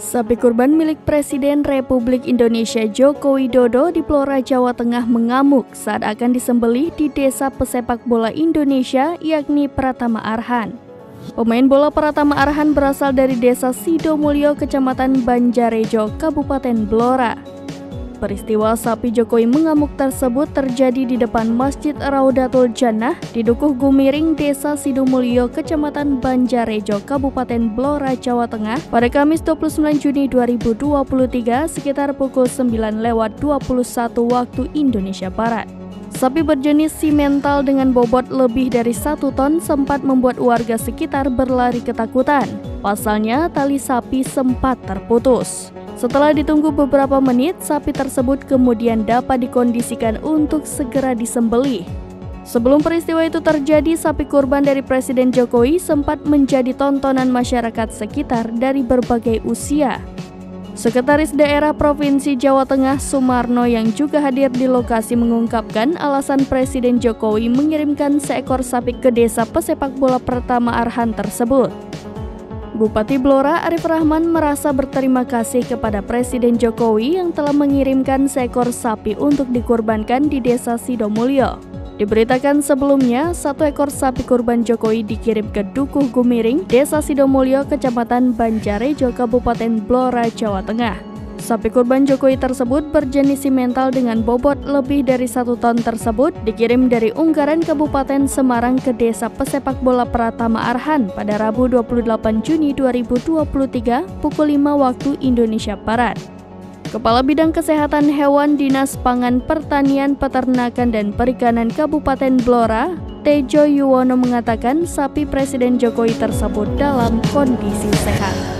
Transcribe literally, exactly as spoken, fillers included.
Sapi kurban milik Presiden Republik Indonesia Joko Widodo di Blora, Jawa Tengah mengamuk saat akan disembelih di Desa Pesepak Bola Indonesia, yakni Pratama Arhan. Pemain bola Pratama Arhan berasal dari Desa Sidomulyo, Kecamatan Banjarejo, Kabupaten Blora. Peristiwa sapi Jokowi mengamuk tersebut terjadi di depan Masjid Raudatul Jannah di Dukuh Gumiring, Desa Sidomulyo, Kecamatan Banjarejo, Kabupaten Blora, Jawa Tengah pada Kamis dua puluh sembilan Juni dua ribu dua puluh tiga sekitar pukul sembilan lewat dua puluh satu waktu Indonesia Barat. Sapi berjenis simental dengan bobot lebih dari satu ton sempat membuat warga sekitar berlari ketakutan. Pasalnya, tali sapi sempat terputus. Setelah ditunggu beberapa menit, sapi tersebut kemudian dapat dikondisikan untuk segera disembelih. Sebelum peristiwa itu terjadi, sapi kurban dari Presiden Jokowi sempat menjadi tontonan masyarakat sekitar dari berbagai usia. Sekretaris Daerah Provinsi Jawa Tengah Sumarno yang juga hadir di lokasi mengungkapkan alasan Presiden Jokowi mengirimkan seekor sapi ke Desa Pesepak Bola Pratama Arhan tersebut. Bupati Blora Arif Rahman merasa berterima kasih kepada Presiden Jokowi yang telah mengirimkan seekor sapi untuk dikurbankan di Desa Sidomulyo. Diberitakan sebelumnya, satu ekor sapi kurban Jokowi dikirim ke Dukuh Gumiring, Desa Sidomulyo, Kecamatan Banjarejo, Kabupaten Blora, Jawa Tengah. Sapi kurban Jokowi tersebut berjenis simental dengan bobot lebih dari satu ton tersebut dikirim dari Unggaran, Kabupaten Semarang ke Desa Pesepak Bola Pratama Arhan pada Rabu dua puluh delapan Juni dua ribu dua puluh tiga pukul lima waktu Indonesia Barat. Kepala Bidang Kesehatan Hewan Dinas Pangan Pertanian Peternakan dan Perikanan Kabupaten Blora, Tejo Yuwono mengatakan sapi Presiden Jokowi tersebut dalam kondisi sehat.